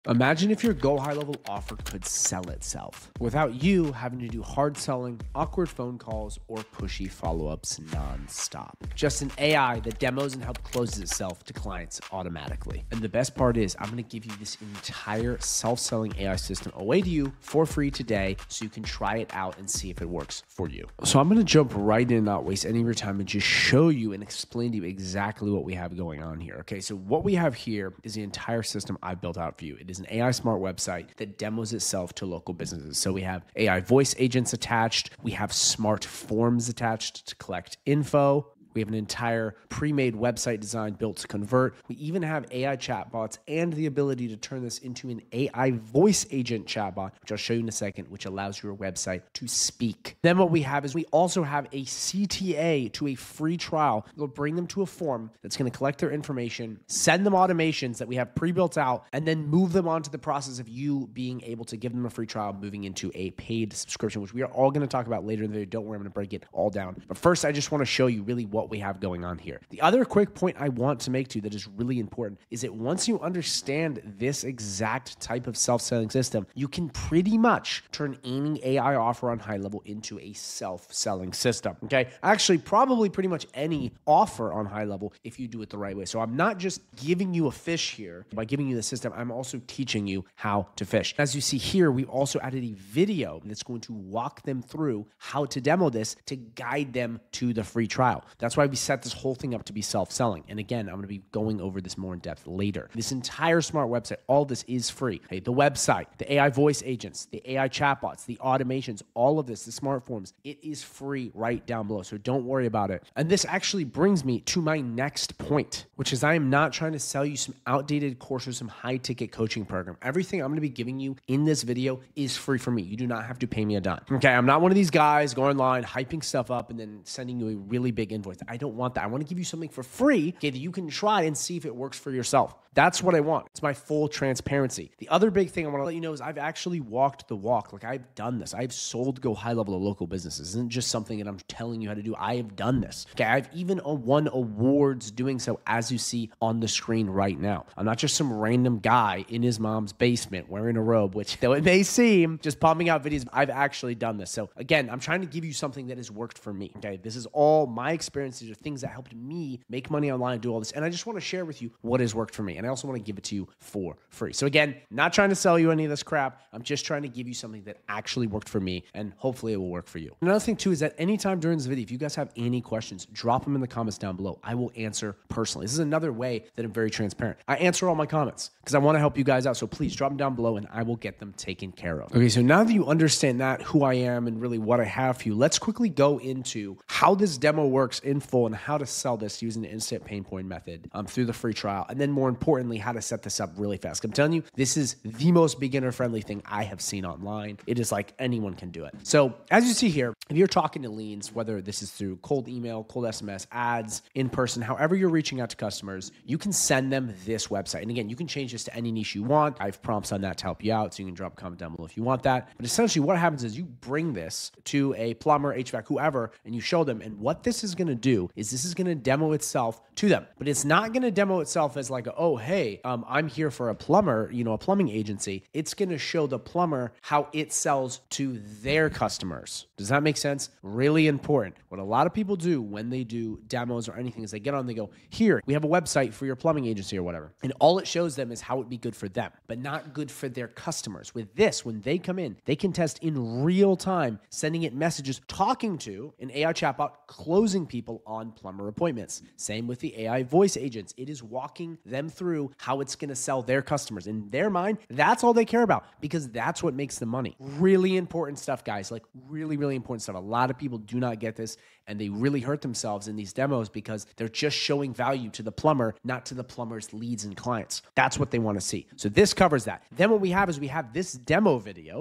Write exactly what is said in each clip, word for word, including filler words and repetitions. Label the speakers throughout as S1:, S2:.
S1: Imagine if your Go High Level offer could sell itself without you having to do hard selling, awkward phone calls, or pushy follow-ups nonstop. Just an A I that demos and helps closes itself to clients automatically. And the best part is I'm going to give you this entire self-selling A I system away to you for free today so you can try it out and see if it works for you. So I'm going to jump right in and not waste any of your time and just show you and explain to you exactly what we have going on here. Okay, so what we have here is the entire system I built out for you. It is an A I smart website that demos itself to local businesses. So we have A I voice agents attached. We have smart forms attached to collect info. We have an entire pre-made website design built to convert. We even have A I chatbots and the ability to turn this into an A I voice agent chatbot, which I'll show you in a second, which allows your website to speak. Then what we have is we also have a C T A to a free trial. We'll bring them to a form that's going to collect their information, send them automations that we have pre-built out, and then move them on to the process of you being able to give them a free trial, moving into a paid subscription, which we are all going to talk about later in the video. Don't worry, I'm going to break it all down. But first, I just want to show you really what what we have going on here. The other quick point I want to make to you that is really important is that once you understand this exact type of self-selling system, you can pretty much turn any A I offer on high level into a self-selling system. Okay. Actually, probably pretty much any offer on high level if you do it the right way. So I'm not just giving you a fish here by giving you the system. I'm also teaching you how to fish. As you see here, we also added a video that's going to walk them through how to demo this to guide them to the free trial. That's That's why we set this whole thing up to be self-selling. And again, I'm going to be going over this more in depth later. This entire smart website, all this is free. Okay, the website, the A I voice agents, the A I chatbots, the automations, all of this, the smart forms, it is free right down below. So don't worry about it. And this actually brings me to my next point, which is I am not trying to sell you some outdated course or some high-ticket coaching program. Everything I'm going to be giving you in this video is free for me. You do not have to pay me a dime. Okay, I'm not one of these guys going online, hyping stuff up, and then sending you a really big invoice. I don't want that. I want to give you something for free, okay, that you can try and see if it works for yourself. That's what I want. It's my full transparency. The other big thing I want to let you know is I've actually walked the walk. Like I've done this. I've sold Go High Level to local businesses. This isn't just something that I'm telling you how to do. I have done this. Okay, I've even won awards doing so, as you see on the screen right now. I'm not just some random guy in his mom's basement wearing a robe, which though it may seem, just pumping out videos. I've actually done this. So again, I'm trying to give you something that has worked for me. Okay, this is all my experiences, are things that helped me make money online and do all this. And I just want to share with you what has worked for me. And I also want to give it to you for free. So again, not trying to sell you any of this crap. I'm just trying to give you something that actually worked for me, and hopefully it will work for you. Another thing too is that anytime during this video, if you guys have any questions, drop them in the comments down below. I will answer personally. This is another way that I'm very transparent. I answer all my comments because I want to help you guys out. So please drop them down below and I will get them taken care of. Okay, so now that you understand that, who I am and really what I have for you, let's quickly go into how this demo works in full and how to sell this using the instant pain point method um, through the free trial. And then more importantly, how to set this up really fast. I'm telling you, this is the most beginner friendly thing I have seen online. It is like anyone can do it. So as you see here, if you're talking to leads, whether this is through cold email, cold S M S, ads, in person, however you're reaching out to customers, you can send them this website. And again, you can change this to any niche you want. I have prompts on that to help you out. So you can drop a comment down below if you want that. But essentially what happens is you bring this to a plumber, H V A C, whoever, and you show them. And what this is going to do is this is going to demo itself to them. But it's not going to demo itself as like, oh, hey, um, I'm here for a plumber, you know, a plumbing agency. It's going to show the plumber how it sells to their customers. Does that make sense? Really important. What a lot of people do when they do demos or anything is they get on, they go, here, we have a website for your plumbing agency or whatever. And all it shows them is how it'd be good for them, but not good for their customers. With this, when they come in, they can test in real time, sending it messages, talking to an A I chatbot, closing people on plumber appointments. Same with the A I voice agents. It is walking them through how it's going to sell their customers. In their mind, that's all they care about because that's what makes them money. Really important stuff, guys. Like really, really important stuff. A lot of people do not get this and they really hurt themselves in these demos because they're just showing value to the plumber, not to the plumber's leads and clients. That's what they want to see. So this covers that. Then what we have is we have this demo video.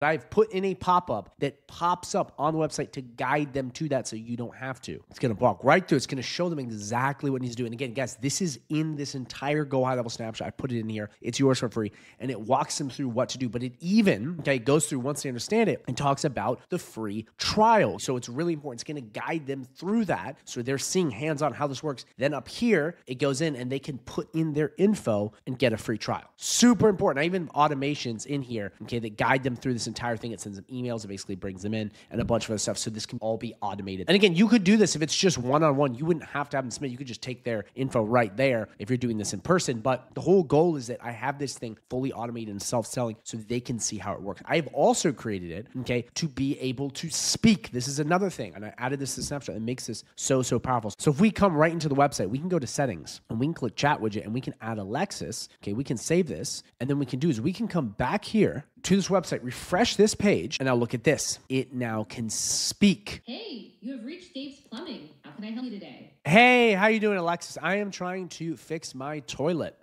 S1: I've put in a pop-up that pops up on the website to guide them to that so you don't have to. It's going to walk right through. It's going to show them exactly what needs to do. And again, guys, this is in this entire Go High Level snapshot. I put it in here. It's yours for free. And it walks them through what to do. But it even, okay, goes through, once they understand it, and talks about the free trial. So it's really important. It's going to guide them through that so they're seeing hands-on how this works. Then up here, it goes in and they can put in their info and get a free trial. Super important. I even have automations in here, okay, that guide them through this entire thing. It sends them emails. It basically brings them in and a bunch of other stuff. So this can all be automated. And again, you could do this if it's just one-on-one. You wouldn't have to have them submit. You could just take their info right there if you're doing this in person. But the whole goal is that I have this thing fully automated and self-selling so they can see how it works. I have also created it, okay, to be able to speak. This is another thing. And I added this to Snapshot. It makes this so, so powerful. So if we come right into the website, we can go to settings and we can click chat widget and we can add Alexis. Okay, we can save this. And then we can do is we can come back here to this website, refresh this page, and now look at this. It now can speak.
S2: Hey, you have reached Dave's Plumbing. How can I help you today?
S1: Hey, how you doing, Alexis? I am trying to fix my toilet.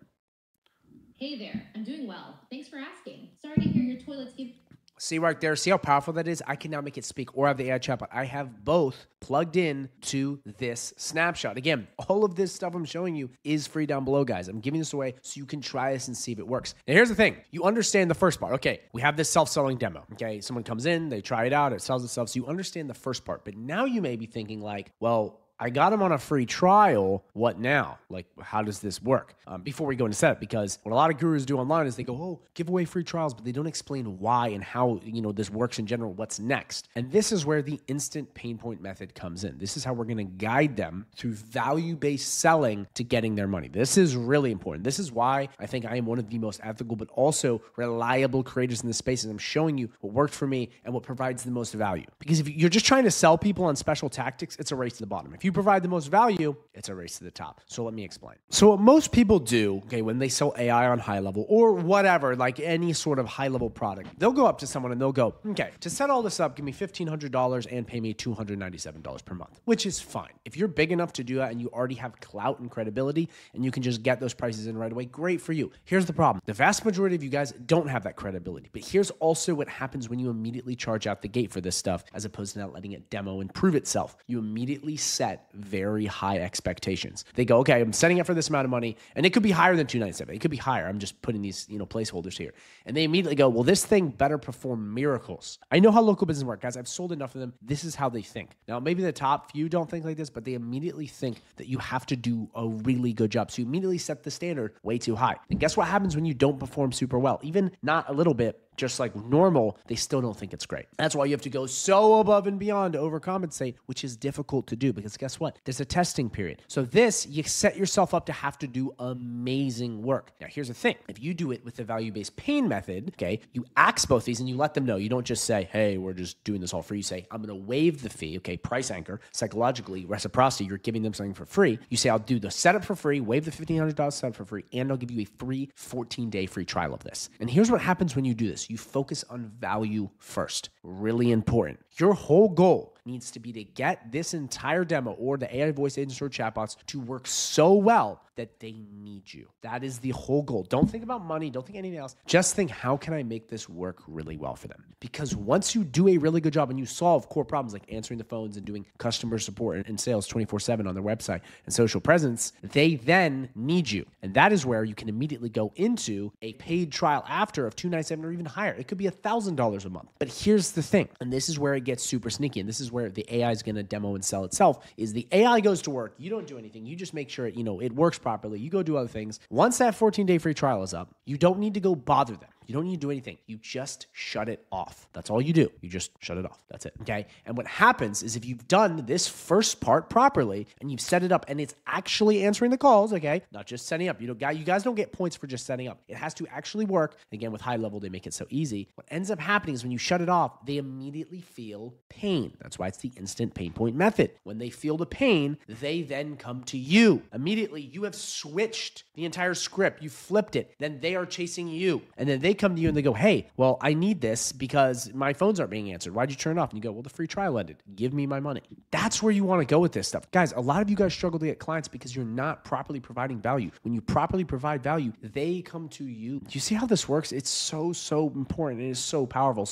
S2: Hey there, I'm doing well. Thanks for asking. Sorry to hear your toilet's give...
S1: See right there, see how powerful that is? I can now make it speak or have the A I chatbot. I have both plugged in to this snapshot. Again, all of this stuff I'm showing you is free down below, guys. I'm giving this away so you can try this and see if it works. Now, here's the thing. You understand the first part. Okay, we have this self-selling demo. Okay, someone comes in, they try it out, it sells itself. So you understand the first part. But now you may be thinking like, well, I got them on a free trial. What now? Like, how does this work? Um, before we go into setup, because what a lot of gurus do online is they go, oh, give away free trials, but they don't explain why and how, you know, this works in general, what's next. And this is where the instant pain point method comes in. This is how we're going to guide them through value-based selling to getting their money. This is really important. This is why I think I am one of the most ethical, but also reliable creators in this space. And I'm showing you what worked for me and what provides the most value. Because if you're just trying to sell people on special tactics, it's a race to the bottom. If you You provide the most value, it's a race to the top. So let me explain. So what most people do, okay, when they sell A I on high level or whatever, like any sort of high level product, they'll go up to someone and they'll go, okay, to set all this up, give me fifteen hundred dollars and pay me two hundred ninety-seven dollars per month, which is fine. If you're big enough to do that and you already have clout and credibility and you can just get those prices in right away, great for you. Here's the problem. The vast majority of you guys don't have that credibility. But here's also what happens when you immediately charge out the gate for this stuff as opposed to not letting it demo and prove itself. You immediately set very high expectations. They go, okay, I'm setting up for this amount of money, and it could be higher than two ninety-seven. It could be higher. I'm just putting these, you know, placeholders here. And they immediately go, well, this thing better perform miracles. I know how local business work, guys. I've sold enough of them. This is how they think. Now, maybe the top few don't think like this, but they immediately think that you have to do a really good job. So you immediately set the standard way too high. And guess what happens when you don't perform super well? Even not a little bit, just like normal, they still don't think it's great. That's why you have to go so above and beyond to overcompensate, which is difficult to do because guess what? There's a testing period. So this, you set yourself up to have to do amazing work. Now, here's the thing. If you do it with the value-based pain method, okay, you axe both these and you let them know. You don't just say, hey, we're just doing this all free. You say, I'm going to waive the fee, okay, price anchor, psychologically, reciprocity, you're giving them something for free. You say, I'll do the setup for free, waive the fifteen hundred dollars setup for free, and I'll give you a free fourteen-day free trial of this. And here's what happens when you do this. You focus on value first. Really important. Your whole goal needs to be to get this entire demo or the A I voice agents or chatbots to work so well that they need you. That is the whole goal. Don't think about money. Don't think anything else. Just think, how can I make this work really well for them? Because once you do a really good job and you solve core problems like answering the phones and doing customer support and sales twenty-four seven on their website and social presence, they then need you. And that is where you can immediately go into a paid trial after of two hundred ninety-seven dollars or even higher. It could be one thousand dollars a month. But here's the thing, and this is where it gets super sneaky, and this is where the A I is going to demo and sell itself, is the A I goes to work. You don't do anything. You just make sure it, you know, it works properly. You go do other things. Once that fourteen-day free trial is up, you don't need to go bother them. You don't need to do anything. You just shut it off. That's all you do. You just shut it off. That's it. Okay. And what happens is if you've done this first part properly and you've set it up and it's actually answering the calls, okay, not just setting up. You know, you guys don't get points for just setting up. It has to actually work. Again, with high level, they make it so easy. What ends up happening is when you shut it off, they immediately feel pain. That's why it's the instant pain point method. When they feel the pain, they then come to you. Immediately, you have switched the entire script. You flipped it. Then they are chasing you. And then they come to you and they go, hey, well, I need this because my phones aren't being answered. Why'd you turn it off? And you go, well, the free trial ended. Give me my money. That's where you want to go with this stuff. Guys, a lot of you guys struggle to get clients because you're not properly providing value. When you properly provide value, they come to you. Do you see how this works? It's so, so important. It is so powerful. So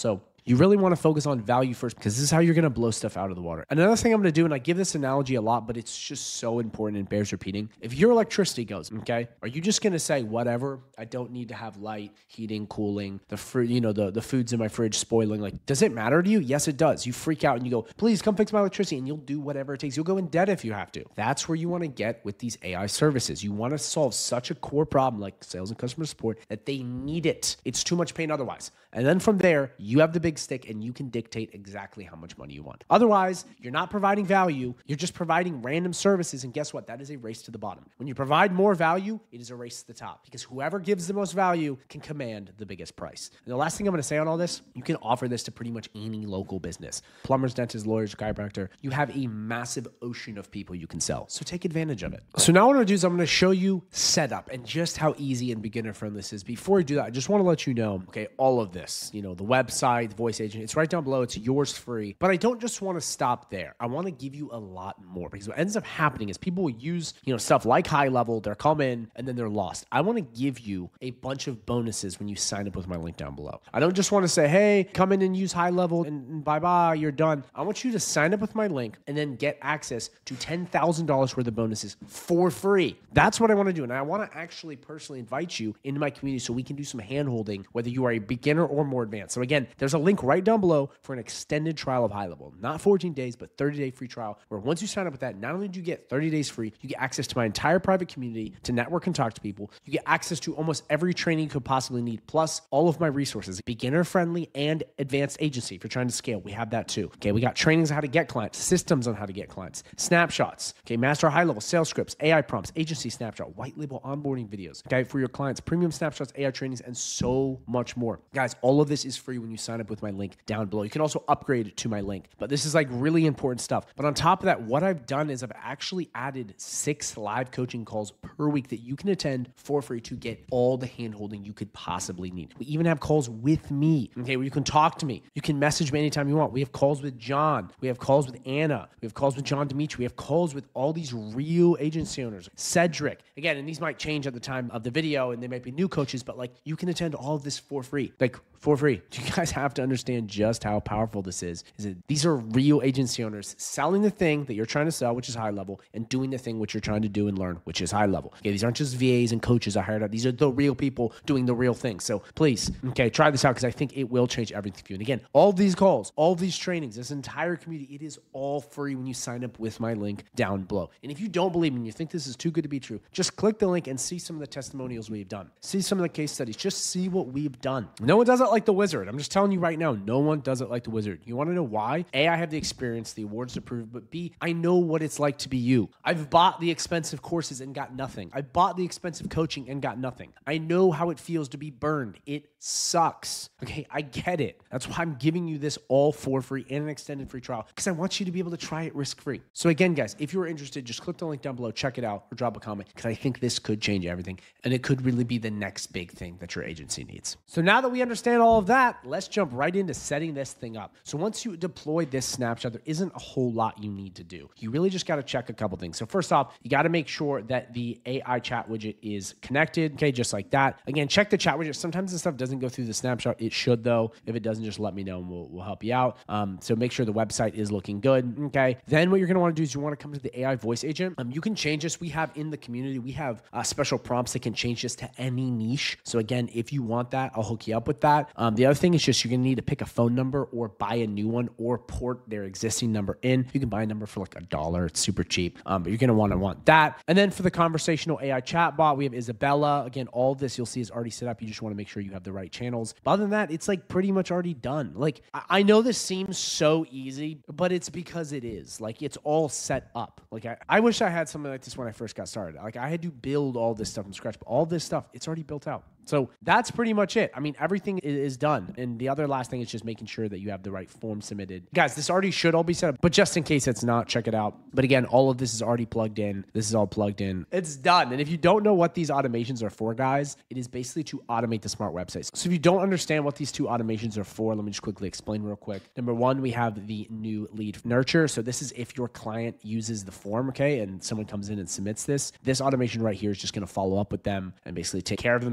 S1: You really want to focus on value first because this is how you're going to blow stuff out of the water. Another thing I'm going to do, and I give this analogy a lot, but it's just so important and bears repeating. If your electricity goes, okay, are you just going to say, whatever, I don't need to have light, heating, cooling, the fruit, you know, the, the foods in my fridge spoiling. Like, does it matter to you? Yes, it does. You freak out and you go, please come fix my electricity, and you'll do whatever it takes. You'll go in debt if you have to. That's where you want to get with these A I services. You want to solve such a core problem like sales and customer support that they need it. It's too much pain otherwise. And then from there, you have the big stick and you can dictate exactly how much money you want. Otherwise, you're not providing value. You're just providing random services. And guess what? That is a race to the bottom. When you provide more value, it is a race to the top because whoever gives the most value can command the biggest price. And the last thing I'm going to say on all this, you can offer this to pretty much any local business. Plumbers, dentists, lawyers, chiropractor. You have a massive ocean of people you can sell. So take advantage of it. So now what I'm going to do is I'm going to show you setup and just how easy and beginner friendly this is. Before I do that, I just want to let you know, okay, all of this, you know, the website, the voice agent, it's right down below. It's yours free. But I don't just want to stop there. I want to give you a lot more because what ends up happening is people will use, you know, stuff like high level, they're come in and then they're lost. I want to give you a bunch of bonuses when you sign up with my link down below. I don't just want to say, hey, come in and use high level and, and bye-bye, you're done. I want you to sign up with my link and then get access to ten thousand dollars worth of bonuses for free. That's what I want to do. And I want to actually personally invite you into my community so we can do some hand-holding, whether you are a beginner or more advanced. So again, there's a link right down below for an extended trial of high level, not fourteen days, but thirty day free trial, where once you sign up with that, not only do you get thirty days free, you get access to my entire private community to network and talk to people. You get access to almost every training you could possibly need, plus all of my resources, beginner friendly and advanced agency. If you're trying to scale, we have that too. Okay. We got trainings on how to get clients, systems on how to get clients, snapshots. Okay. Master high level sales scripts, A I prompts, agency snapshot, white label onboarding videos, okay, for your clients, premium snapshots, A I trainings, and so much more. Guys, all of this is free when you sign up with my link down below. You can also upgrade to my link, but this is like really important stuff. But on top of that, what I've done is I've actually added six live coaching calls per week that you can attend for free to get all the hand-holding you could possibly need. We even have calls with me, okay, where you can talk to me. You can message me anytime you want. We have calls with John. We have calls with Anna. We have calls with John Dimitri. We have calls with all these real agency owners. Cedric. Again, and these might change at the time of the video and they might be new coaches, but like you can attend all of this for free. Like for free. You guys have to understand just how powerful this is. Is that these are real agency owners selling the thing that you're trying to sell, which is high level, and doing the thing which you're trying to do and learn, which is high level. Okay, these aren't just V As and coaches I hired out. These are the real people doing the real thing. So please, okay, try this out because I think it will change everything for you. And again, all these calls, all these trainings, this entire community, it is all free when you sign up with my link down below. And if you don't believe me and you think this is too good to be true, just click the link and see some of the testimonials we've done. See some of the case studies. Just see what we've done. No one does it like the wizard. I'm just telling you right now, no one does it like the wizard. You want to know why? A, I have the experience, the awards to prove, but B, I know what it's like to be you. I've bought the expensive courses and got nothing. I bought the expensive coaching and got nothing. I know how it feels to be burned. It sucks. Okay, I get it. That's why I'm giving you this all for free and an extended free trial because I want you to be able to try it risk-free. So again, guys, if you're interested, just click the link down below, check it out, or drop a comment because I think this could change everything and it could really be the next big thing that your agency needs. So now that we understand all of that, let's jump right into setting this thing up. So once you deploy this snapshot, there isn't a whole lot you need to do. You really just got to check a couple things. So first off, you got to make sure that the A I chat widget is connected, okay, just like that. Again, check the chat widget. Sometimes this stuff doesn't go through the snapshot. It should though. If it doesn't, just let me know and we'll, we'll help you out. Um, so make sure the website is looking good, okay? Then what you're going to want to do is you want to come to the A I voice agent. Um, you can change this. We have in the community, we have uh, special prompts that can change this to any niche. So again, if you want that, I'll hook you up with that. Um, the other thing is just you're going to need to pick a phone number or buy a new one or port their existing number in. You can buy a number for like a dollar. It's super cheap, um, but you're going to want to want that. And then for the conversational A I chatbot, we have Isabella. Again, all of this you'll see is already set up. You just want to make sure you have the right channels. But other than that, it's like pretty much already done. Like I, I know this seems so easy, but it's because it is. Like it's all set up. Like I, I wish I had something like this when I first got started. Like I had to build all this stuff from scratch, but all this stuff, it's already built out. So that's pretty much it. I mean, everything is done. And the other last thing is just making sure that you have the right form submitted. Guys, this already should all be set up, but just in case it's not, check it out. But again, all of this is already plugged in. This is all plugged in. It's done. And if you don't know what these automations are for, guys, it is basically to automate the smart websites. So if you don't understand what these two automations are for, let me just quickly explain real quick. Number one, we have the new lead nurture. So this is if your client uses the form, okay, and someone comes in and submits this. This automation right here is just going to follow up with them and basically take care of them. Again, you want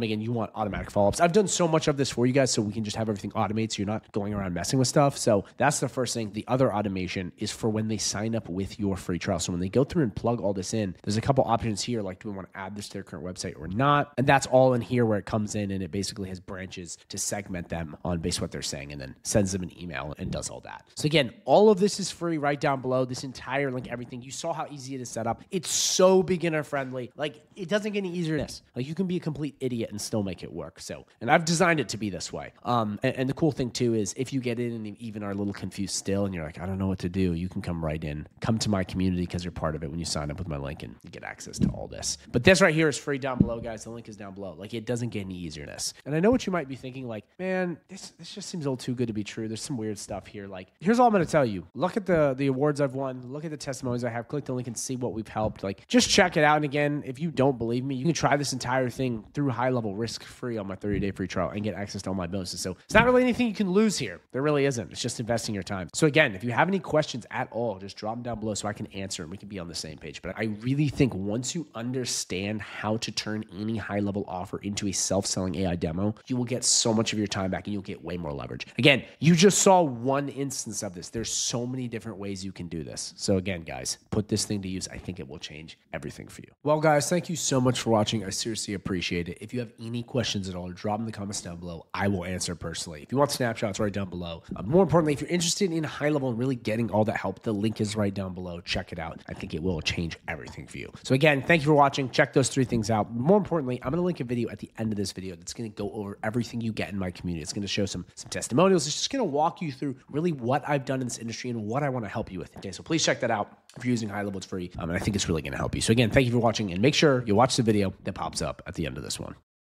S1: want automatic follow-ups. I've done so much of this for you guys so we can just have everything automated so you're not going around messing with stuff. So that's the first thing. The other automation is for when they sign up with your free trial. So when they go through and plug all this in, there's a couple options here, like do we want to add this to their current website or not? And that's all in here where it comes in and it basically has branches to segment them on based what they're saying and then sends them an email and does all that. So again, all of this is free right down below. This entire link, everything. You saw how easy it is set up. It's so beginner friendly. Like it doesn't get any easier than this. Like you can be a complete idiot and still make it work. So, and I've designed it to be this way. Um, and, and the cool thing too is if you get in and even are a little confused still and you're like, I don't know what to do, you can come right in, come to my community because you're part of it when you sign up with my link and you get access to all this. But this right here is free down below, guys. The link is down below. Like it doesn't get any easier than this. And I know what you might be thinking, like, man, this this just seems a little too good to be true. There's some weird stuff here. Like, here's all I'm going to tell you. Look at the the awards I've won. Look at the testimonies I have. Click the link and see what we've helped. Like, just check it out. And again, if you don't believe me, you can try this entire thing through high level risk free on my thirty day free trial and get access to all my bonuses. So it's not really anything you can lose here. There really isn't. It's just investing your time. So again, if you have any questions at all, just drop them down below so I can answer and we can be on the same page. But I really think once you understand how to turn any high level offer into a self-selling A I demo, you will get so much of your time back and you'll get way more leverage. Again, you just saw one instance of this. There's so many different ways you can do this. So again, guys, put this thing to use. I think it will change everything for you. Well, guys, thank you so much for watching. I seriously appreciate it. If you have any questions at all, drop them in the comments down below. I will answer personally. If you want snapshots, right down below. Uh, more importantly, if you're interested in high level and really getting all that help, the link is right down below. Check it out. I think it will change everything for you. So again, thank you for watching. Check those three things out. More importantly, I'm going to link a video at the end of this video that's going to go over everything you get in my community. It's going to show some, some testimonials. It's just going to walk you through really what I've done in this industry and what I want to help you with. Okay, so please check that out. If you're using high level, it's free. Um, and I think it's really going to help you. So again, thank you for watching and make sure you watch the video that pops up at the end of this one.